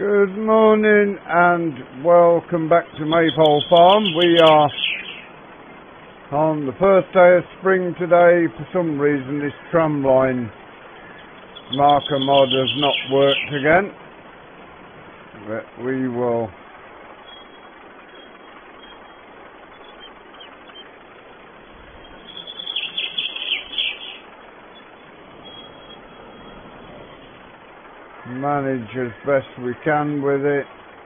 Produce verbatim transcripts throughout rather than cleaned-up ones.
Good morning and welcome back to Maypole Farm. We are on the first day of spring today. For some reason this tramline marker mod has not worked again, but we will manage as best we can with it.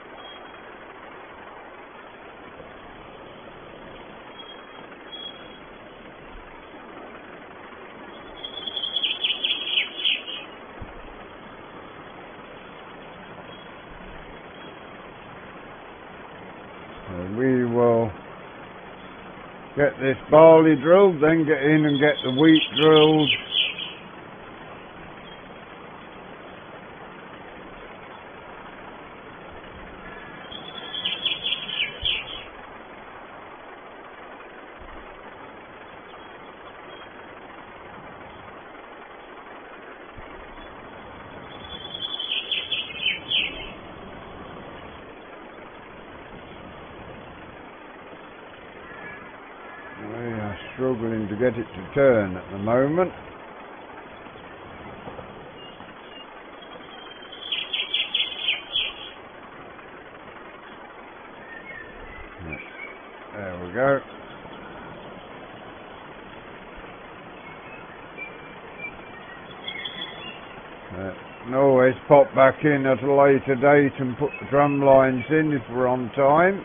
So we will get this barley drilled, then get in and get the wheat drilled. We are struggling to get it to turn at the moment. There we go. Uh, can always pop back in at a later date and put the tram lines in if we're on time.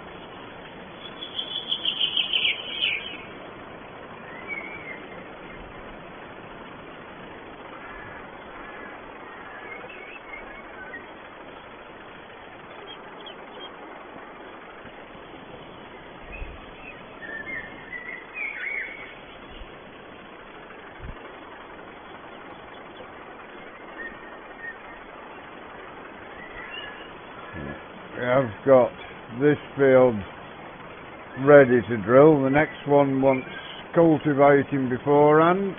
We have got this field ready to drill. The next one wants cultivating beforehand.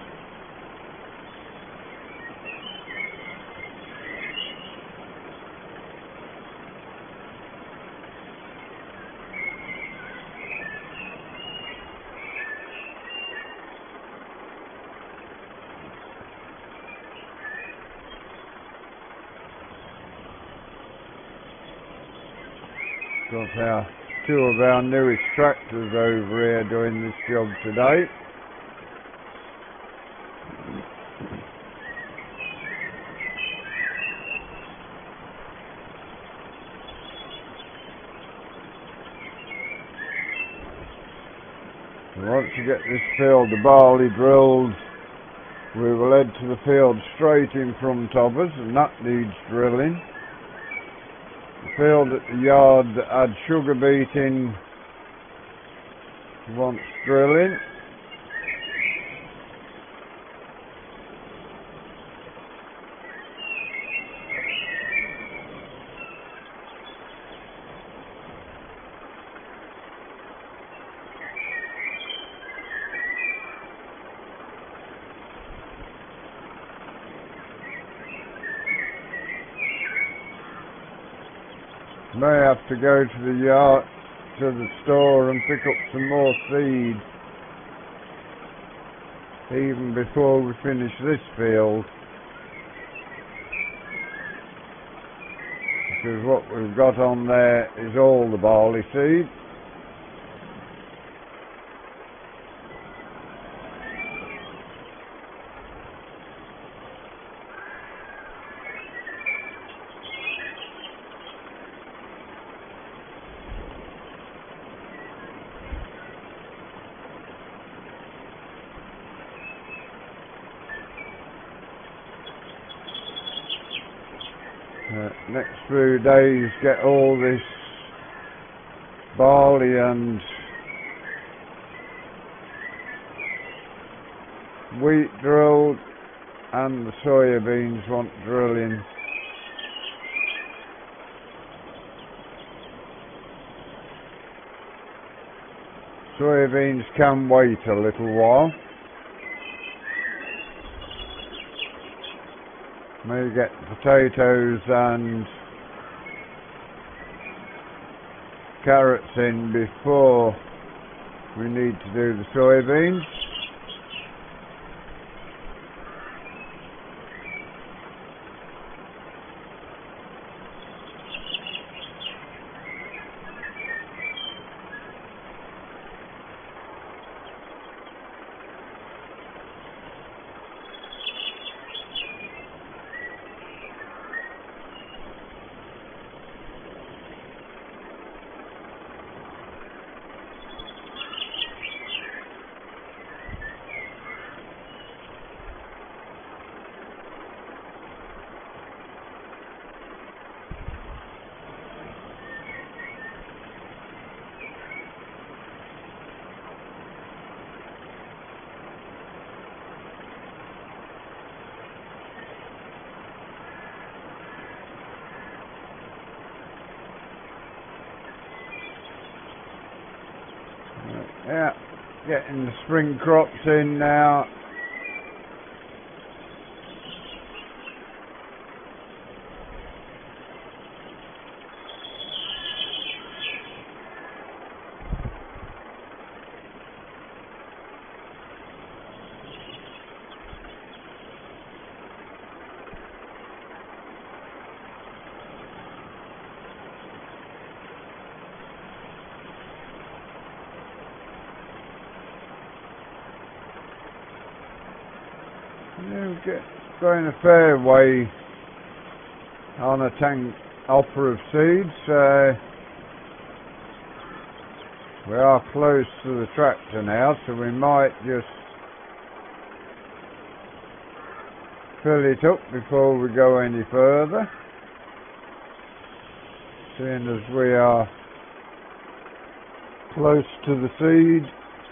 Got our two of our newest tractors over here doing this job today. So once you get this field, the barley drilled, we will head to the field straight in front of us, and that needs drilling. The field at the yard that had sugar beet in wants drilling. May have to go to the yard, to the store and pick up some more seed even before we finish this field, because what we've got on there is all the barley seed. Uh, next few days get all this barley and wheat drilled, and the soybeans want drilling. Soybeans can wait a little while. May get potatoes and carrots in before we need to do the soybeans. Yeah, getting the spring crops in now. Yeah, get going a fair way on a tank hopper of seeds. Uh, we are close to the tractor now, so we might just fill it up before we go any further, seeing as we are close to the seed.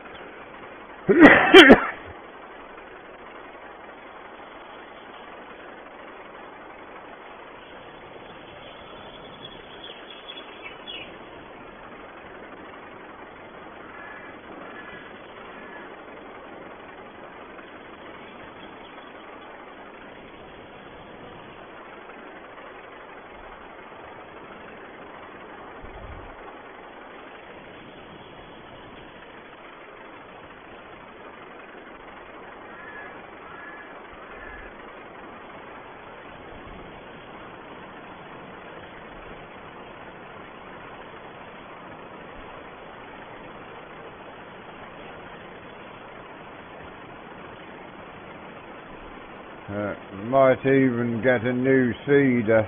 Uh, we might even get a new seeder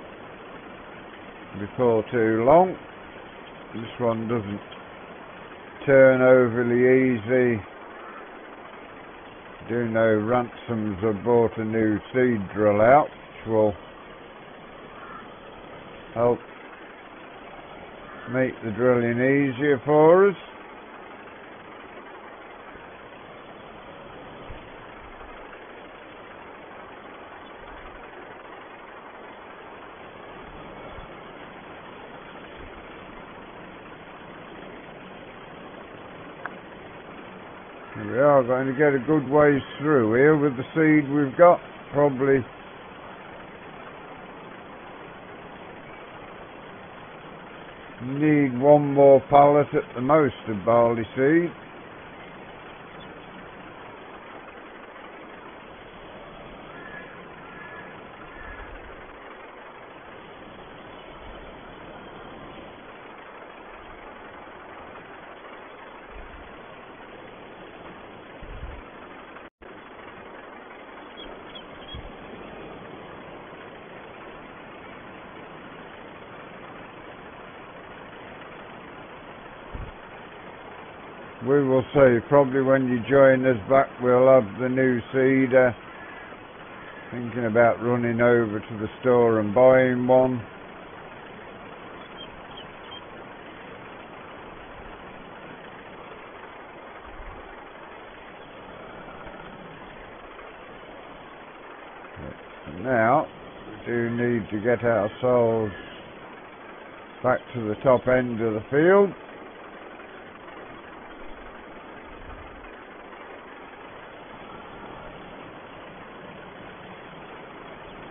before too long. This one doesn't turn overly easy. Do know Ransoms have bought a new seed drill out, which will help make the drilling easier for us. We are going to get a good ways through here with the seed we've got. Probably need one more pallet at the most of barley seed. We will see. Probably when you join us back we'll have the new seeder. Thinking about running over to the store and buying one. But now we do need to get ourselves back to the top end of the field.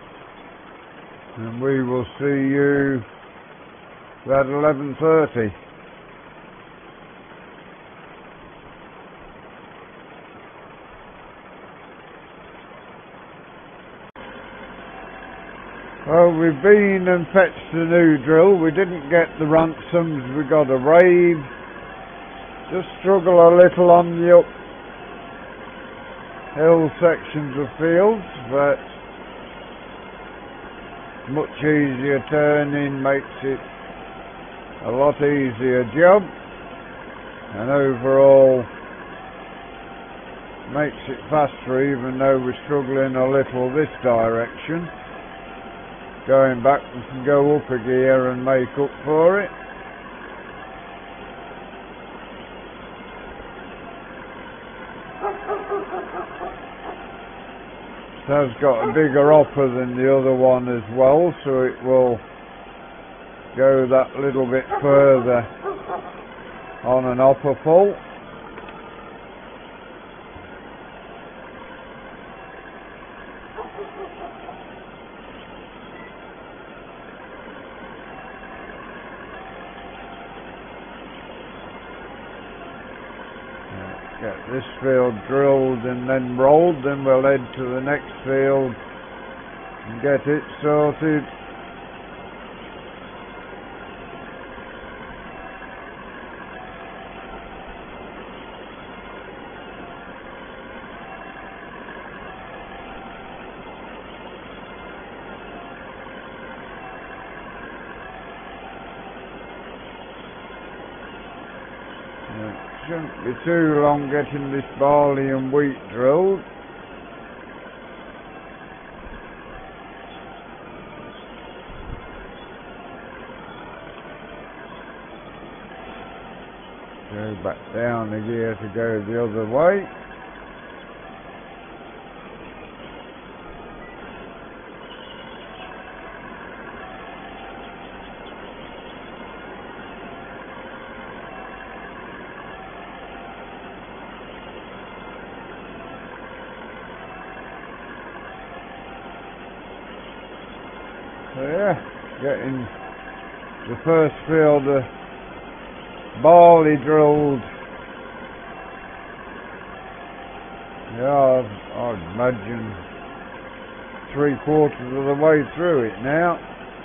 And we will see you at eleven thirty. Well, we've been and fetched the new drill. We didn't get the ransoms, we got a raid. Just struggle a little on the uphill sections of fields, but much easier turning makes it a lot easier job, and overall makes it faster, even though we're struggling a little this direction. Going back, we can go up a gear and make up for it. It has got a bigger hopper than the other one as well, so it will go that little bit further on an hopper pull. Get this field drilled and then rolled, then we'll head to the next field and get it sorted. Shouldn't be too long getting this barley and wheat drilled. Go back down the gear to go the other way. So yeah, getting the first field of barley drilled. Yeah, I'd, I'd imagine three quarters of the way through it now.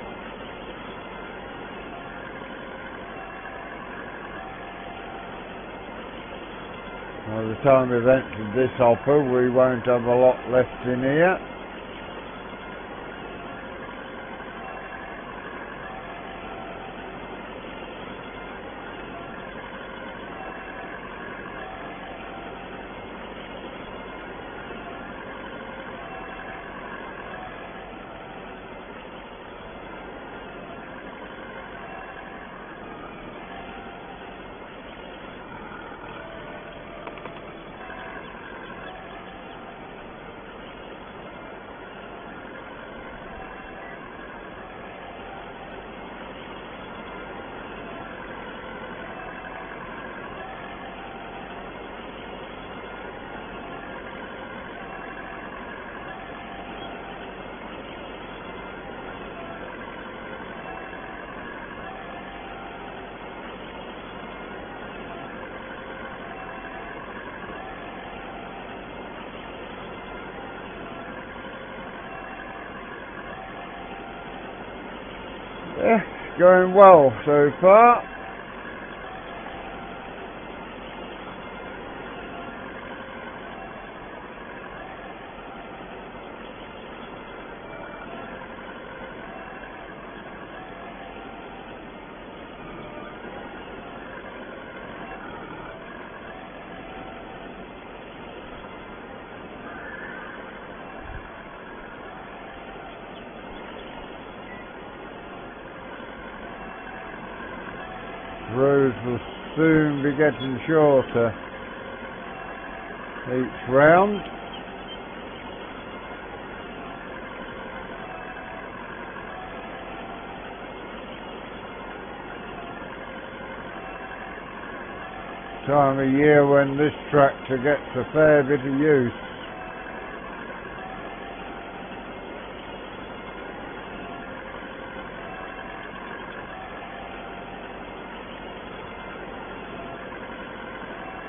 By the time we've entered this hopper, we won't have a lot left in here. Yeah, it's going well so far. Roads will soon be getting shorter each round. Time of year when this tractor gets a fair bit of use.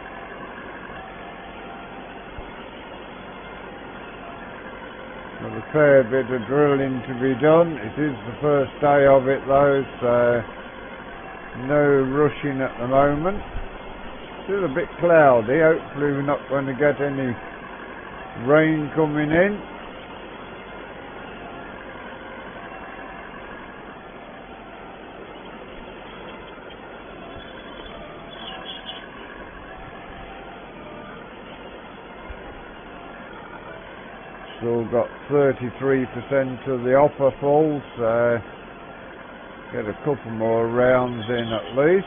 By the fair bit of drilling to be done. It is the first day of it though, so no rushing at the moment. Still a bit cloudy, hopefully we're not going to get any rain coming in. Still got thirty-three percent of the offer full, so get a couple more rounds in at least.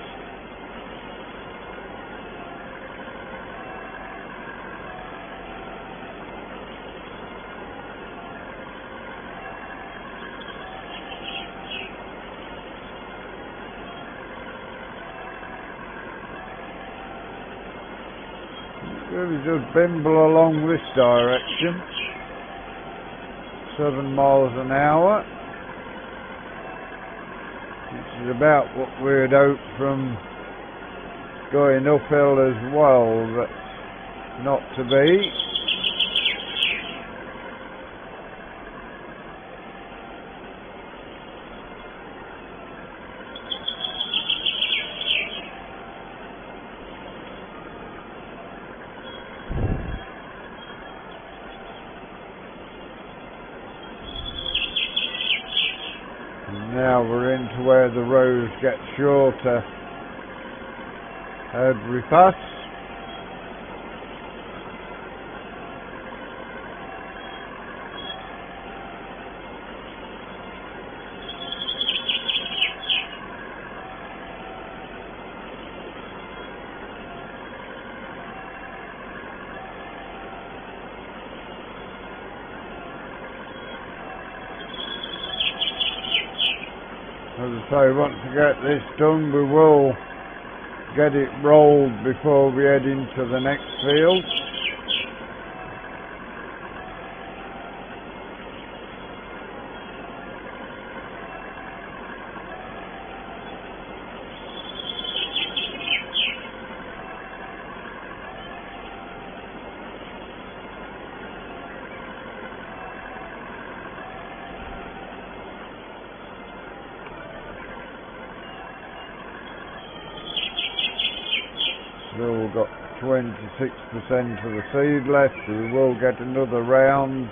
Really just bimble along this direction. Seven miles an hour, which is about what we'd hoped from going uphill as well, but not to be. Now we're into where the roads get shorter every pass. As I say, once we get this done, we will get it rolled before we head into the next field. Still got twenty-six percent of the seed left, so we will get another round.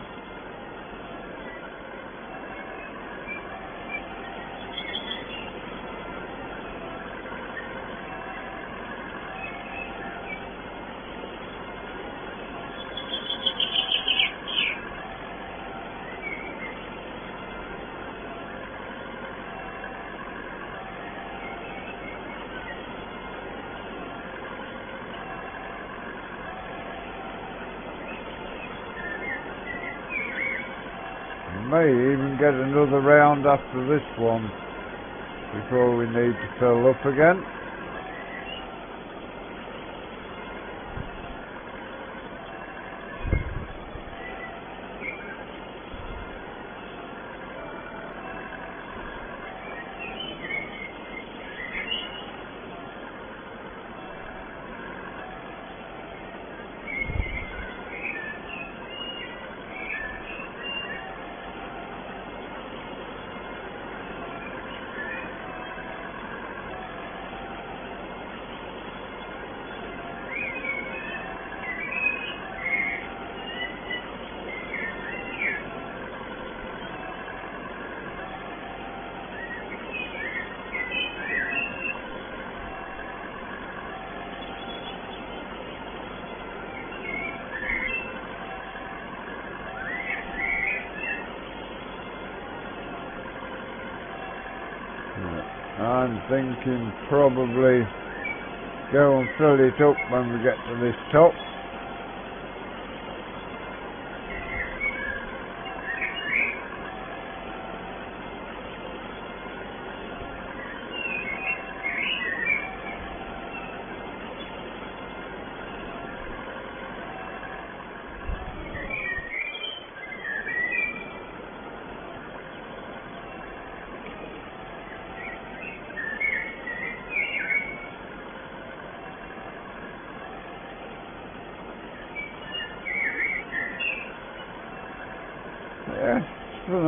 May even get another round after this one before we need to fill up again. I'm thinking probably go and fill it up when we get to this top.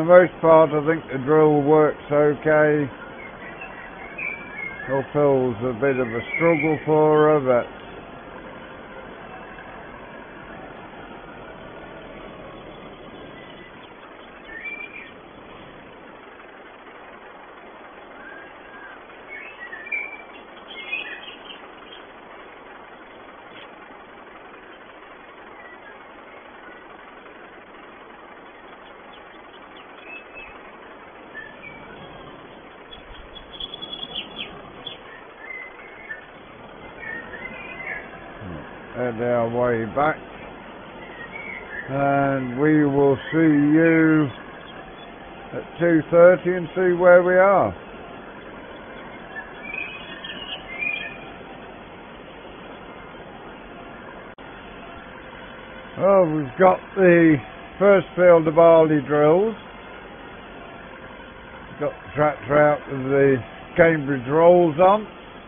the most part, I think the drill works okay. Uphill's a bit of a struggle for her, but head our way back, and we will see you at two thirty and see where we are. Well, we've got the first field of barley drills. Got the tractor out with the Cambridge rolls on.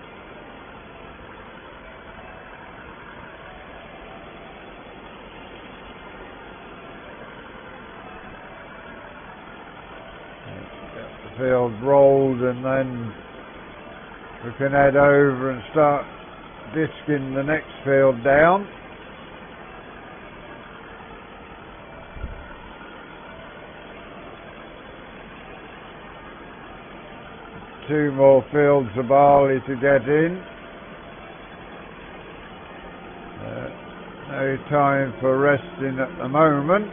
Field rolled, and then we can head over and start disking the next field down. Two more fields of barley to get in. Uh, no time for resting at the moment.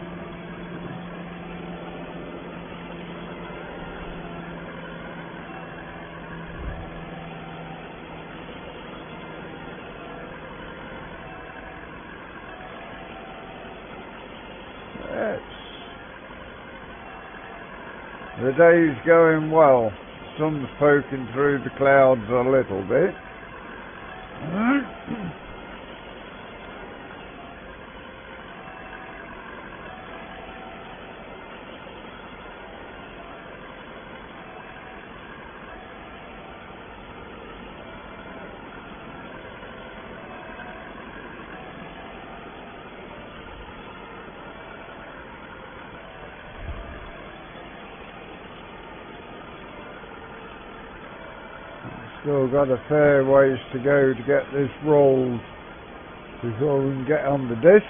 The day's going well. Sun's poking through the clouds a little bit. Still got a fair ways to go to get this rolled before we can get on the disc.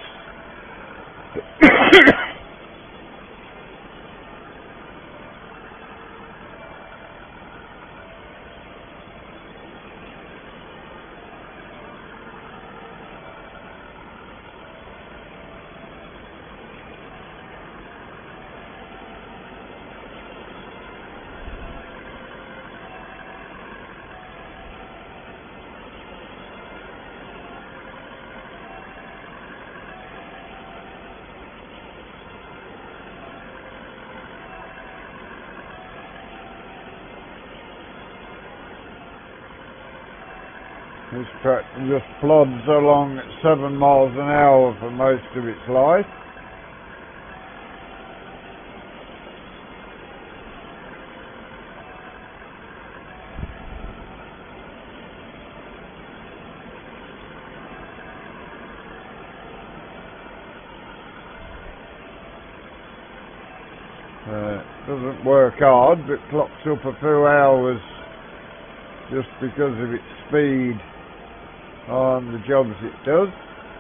This tractor just plods along at seven miles an hour for most of its life. Uh, doesn't work hard, but clocks up a few hours just because of its speed on the jobs it does.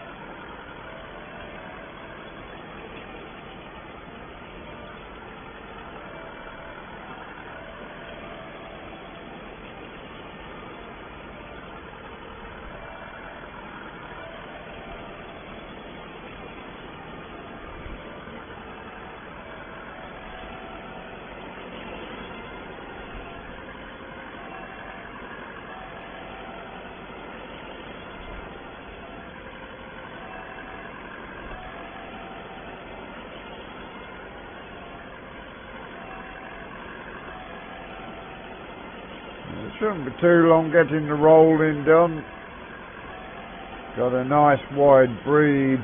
It shouldn't be too long getting the rolling done. Got a nice wide breed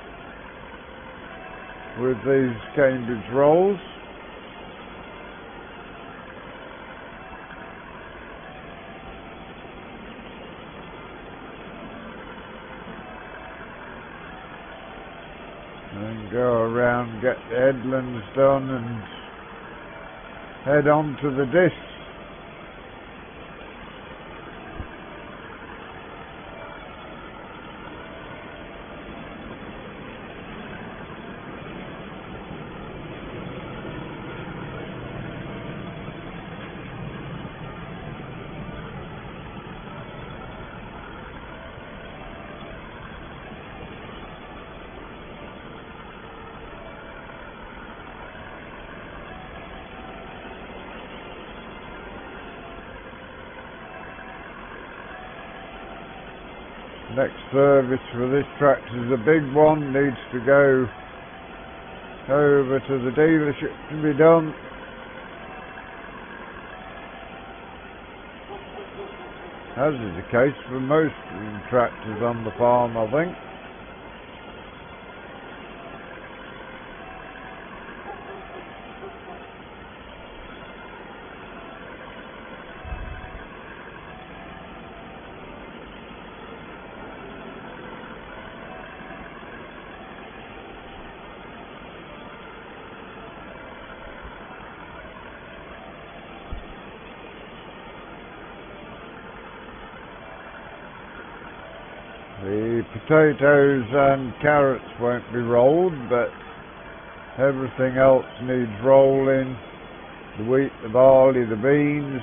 with these Cambridge rolls. And go around, get the headlands done and head on to the disc. Next service for this tractor is a big one, needs to go over to the dealership to be done. As is the case for most of the tractors on the farm, I think. The potatoes and carrots won't be rolled, but everything else needs rolling. The wheat, the barley, the beans.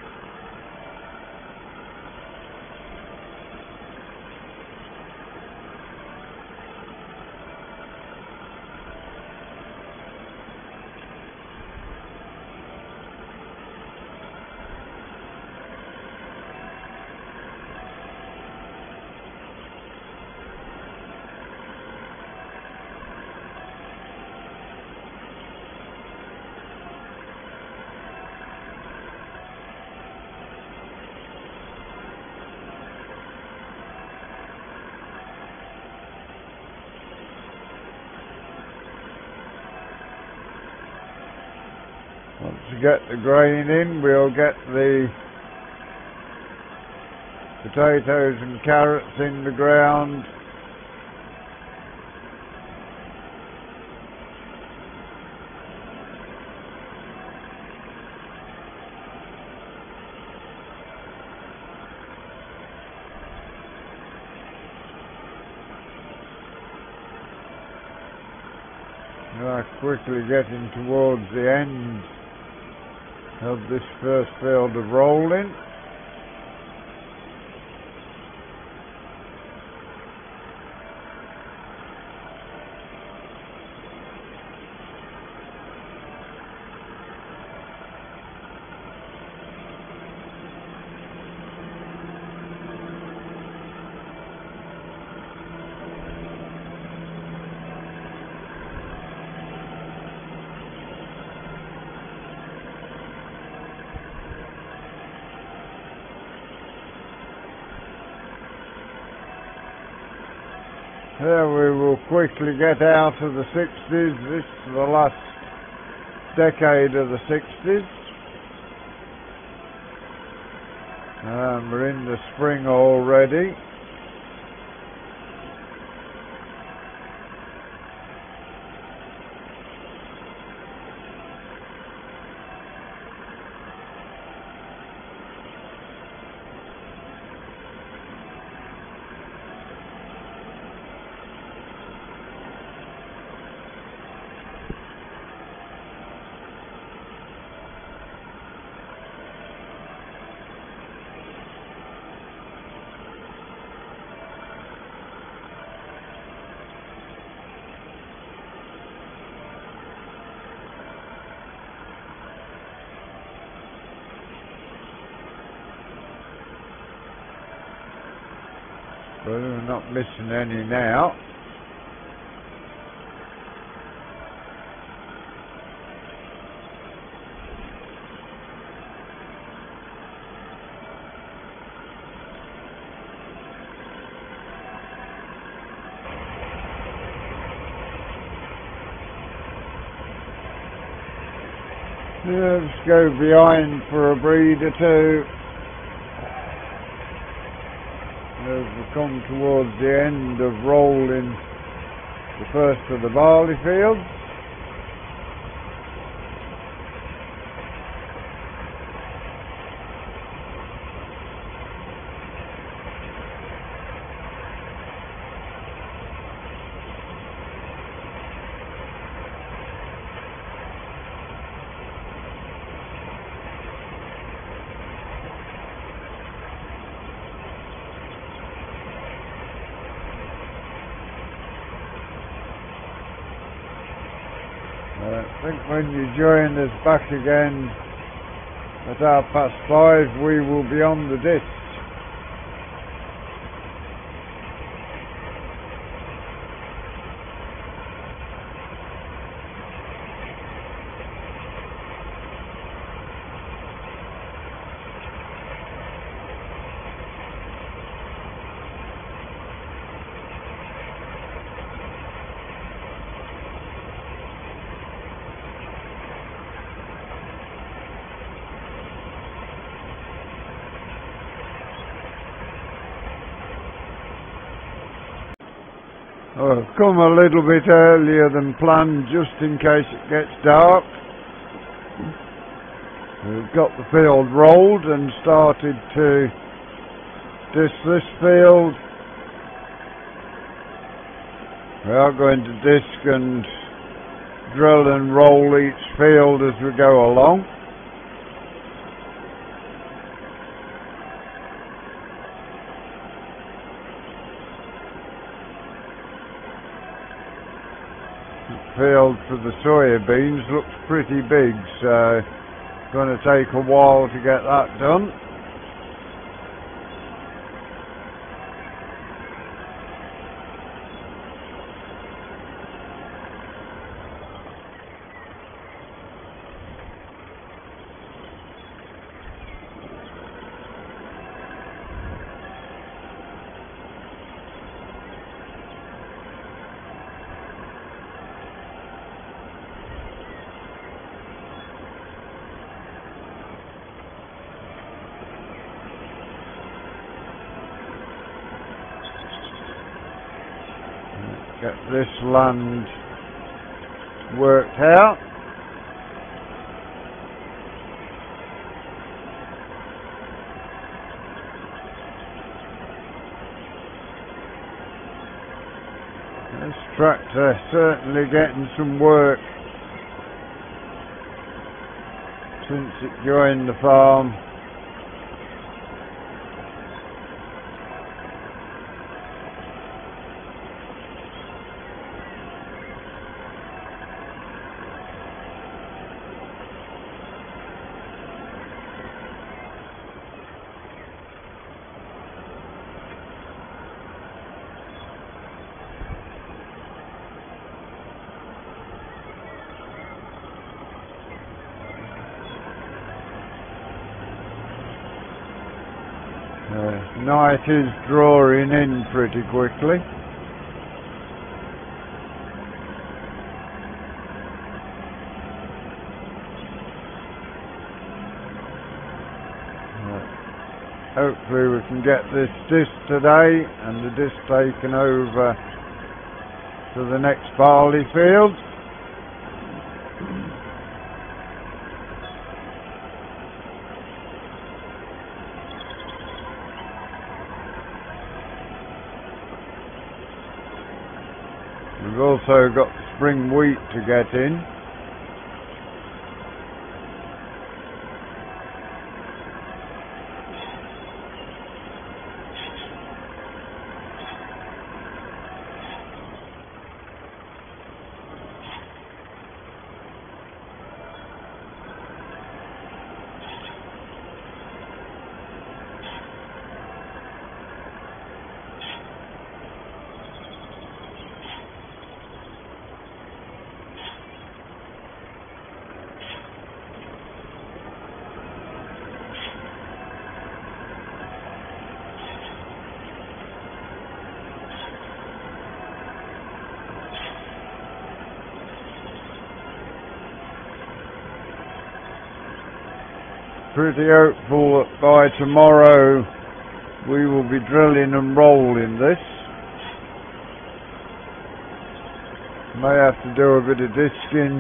Once we get the grain in, we'll get the potatoes and carrots in the ground. We are quickly getting towards the end of this first field of rolling. There we will quickly get out of the sixties. This is the last decade of the sixties. And we're in the spring already. But we're not missing any now. Yeah, let's go behind for a breed or two. As we come towards the end of rolling the first of the barley fields. I think when you join us back again at half past five, we will be on the disc. Oh, I've come a little bit earlier than planned just in case it gets dark. We've got the field rolled and started to disc this field. We are going to disc and drill and roll each field as we go along. Field for the soybeans looks pretty big, so it's going to take a while to get that done. Get this land worked out. This tractor certainly getting some work since it joined the farm. Uh, night is drawing in pretty quickly. Uh, hopefully we can get this disc today and the disc taken over to the next barley field. We've also got spring wheat to get in. Pretty hopeful that by tomorrow we will be drilling and rolling this. May have to do a bit of disking.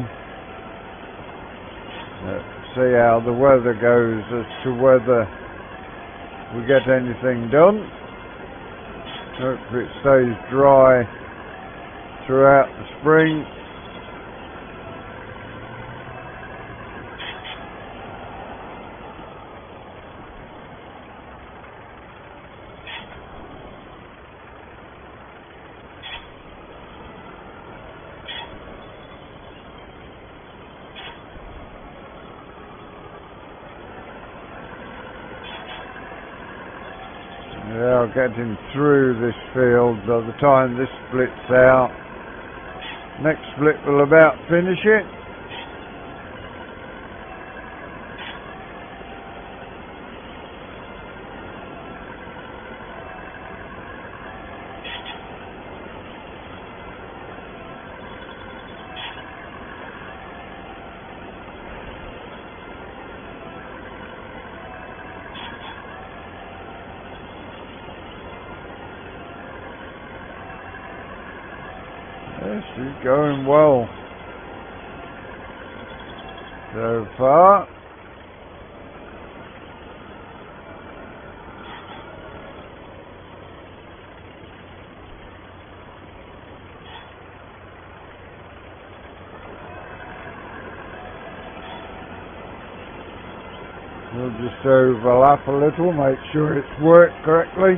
Uh, see how the weather goes as to whether we get anything done. Hope it stays dry throughout the spring. Yeah, getting through this field by the time this splits out. Next split will about finish it. This is going well so far. We'll just overlap a little, make sure it's worked correctly.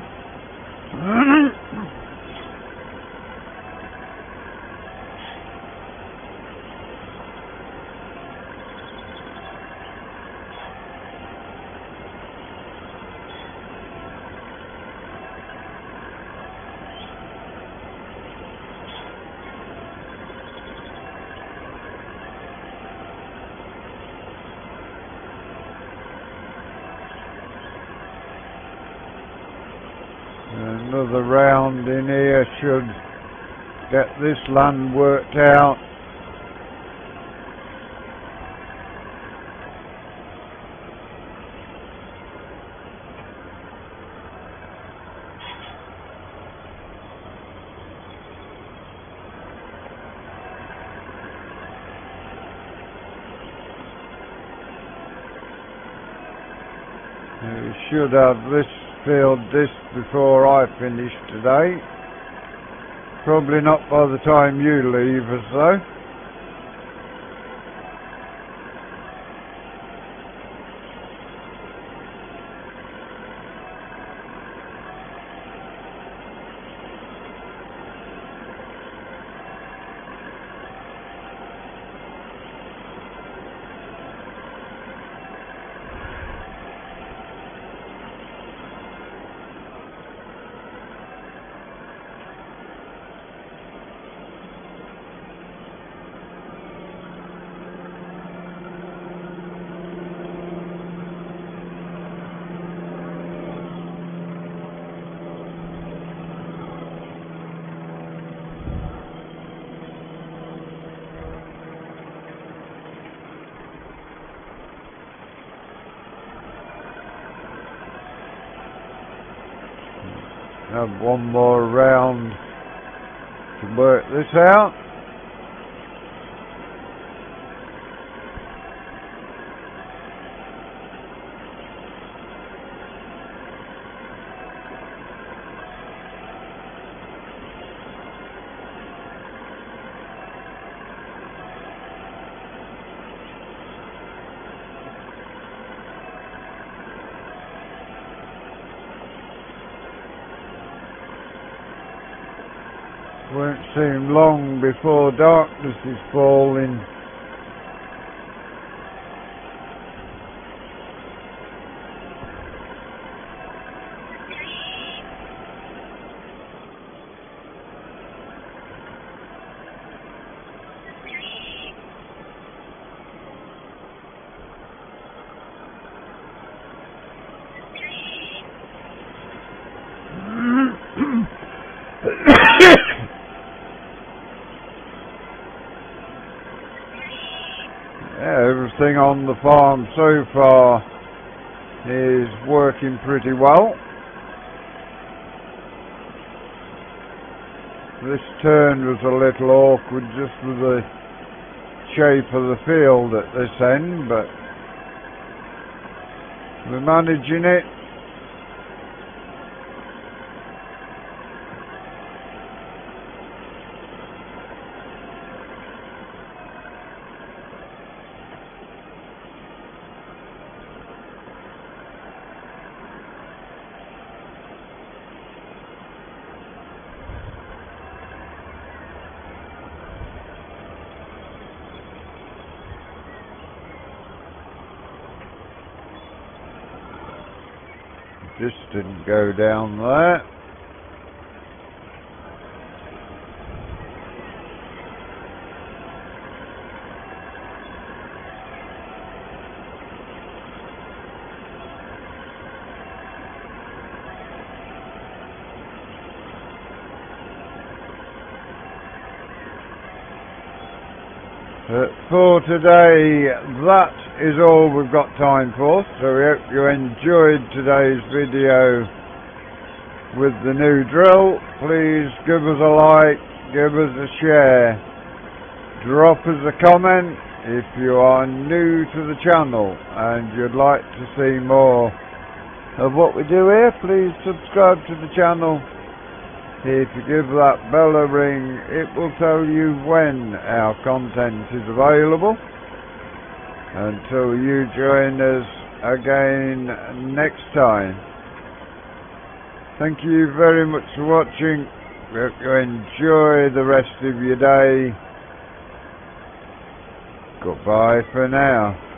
Another round in here should get this land worked out. We should have this field this before I finish today. Probably not by the time you leave us though. Have one more round to work this out. Won't seem long before darkness is falling. Yeah, everything on the farm so far is working pretty well. This turn was a little awkward just with the shape of the field at this end, but we're managing it. Just didn't go down there. Uh, for today, that is all we've got time for, so we hope you enjoyed today's video with the new drill. Please give us a like, give us a share, drop us a comment if you are new to the channel and you'd like to see more of what we do here. Please subscribe to the channel. If you give that bell a ring, it will tell you when our content is available. Until you join us again next time. Thank you very much for watching. We hope you enjoy the rest of your day. Goodbye for now.